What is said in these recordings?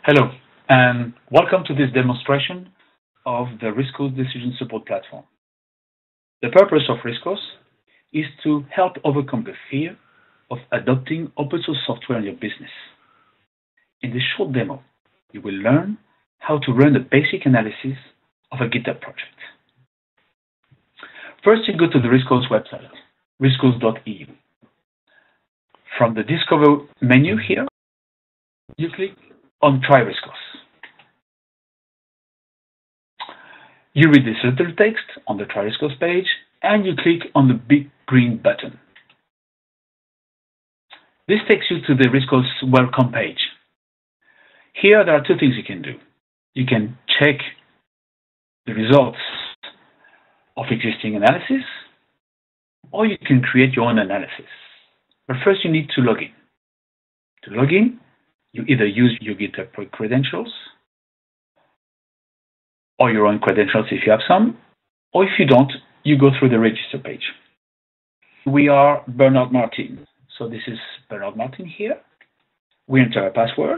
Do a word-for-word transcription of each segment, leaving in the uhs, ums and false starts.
Hello, and welcome to this demonstration of the RISCOSS Decision Support Platform. The purpose of RISCOSS is to help overcome the fear of adopting open source software in your business. In this short demo, you will learn how to run a basic analysis of a GitHub project. First, you go to the RISCOSS website, riscos dot e u. From the Discover menu here, you click on Try RISCOSS. You read this little text on the Try RISCOSS page, and you click on the big green button. This takes you to the RISCOSS welcome page. Here there are two things you can do. You can check the results of existing analysis, or you can create your own analysis. But first you need to log in. To log in, you either use your GitHub credentials, or your own credentials if you have some, or if you don't, you go through the register page. We are Bernard Martin, so this is Bernard Martin here. We enter our password,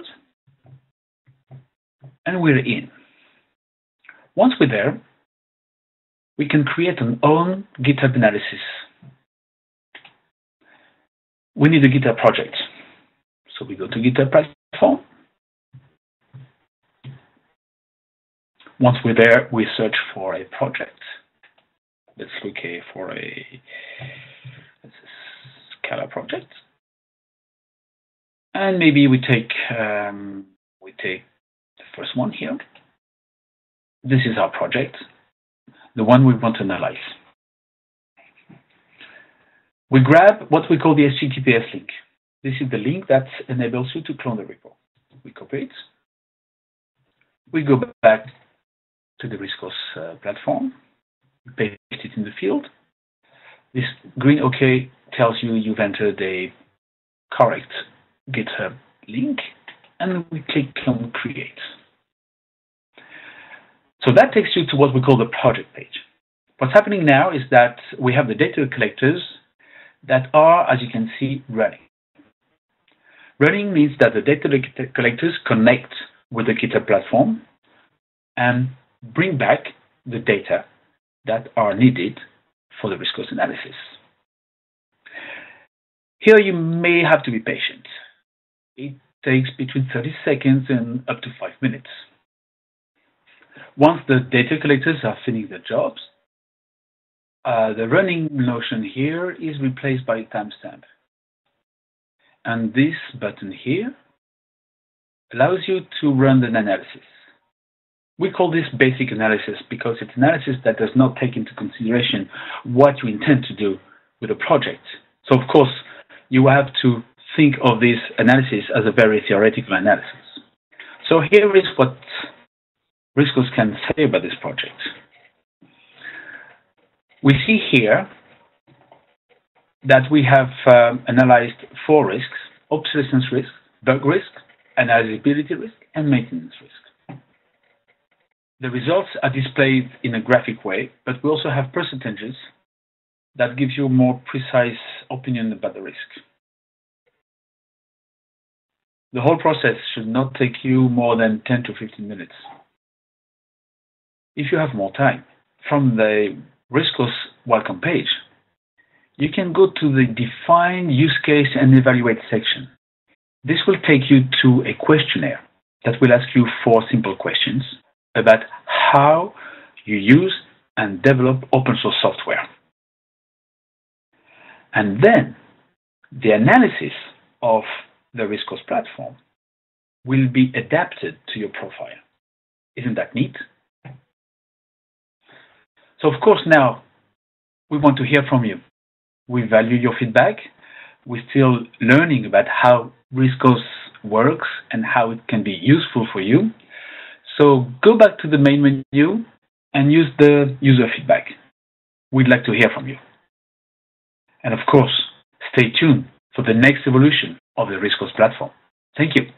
and we're in. Once we're there, we can create an own GitHub analysis. We need a GitHub project. So we go to GitHub platform. Once we're there, we search for a project. Let's look here for a, a Scala project. And maybe we take um, we take the first one here. This is our project, the one we want to analyze. We grab what we call the H T T P S link. This is the link that enables you to clone the repo. We copy it. We go back to the RISCOSS uh, platform, paste it in the field. This green OK tells you you've entered a correct GitHub link, and we click on Create. So that takes you to what we call the project page. What's happening now is that we have the data collectors that are, as you can see, running. Running means that the data collectors connect with the GitHub platform and bring back the data that are needed for the RISCOSS analysis. Here you may have to be patient. It takes between thirty seconds and up to five minutes. Once the data collectors are finishing their jobs, uh, the running notion here is replaced by a timestamp. And this button here allows you to run an analysis. We call this basic analysis because it's analysis that does not take into consideration what you intend to do with a project. So of course, you have to think of this analysis as a very theoretical analysis. So here is what RISCOSS can say about this project. We see here that we have um, analyzed four risks: obsolescence risk, bug risk, analyzability risk, and maintenance risk. The results are displayed in a graphic way, but we also have percentages that gives you a more precise opinion about the risk. The whole process should not take you more than ten to fifteen minutes. If you have more time, from the RISCOSS welcome page, you can go to the Define Use Case and Evaluate section. This will take you to a questionnaire that will ask you four simple questions about how you use and develop open source software. And then the analysis of the RISCOSS platform will be adapted to your profile. Isn't that neat? So of course now we want to hear from you. We value your feedback. We're still learning about how RISCOSS works and how it can be useful for you. So go back to the main menu and use the user feedback. We'd like to hear from you. And of course, stay tuned for the next evolution of the RISCOSS platform. Thank you.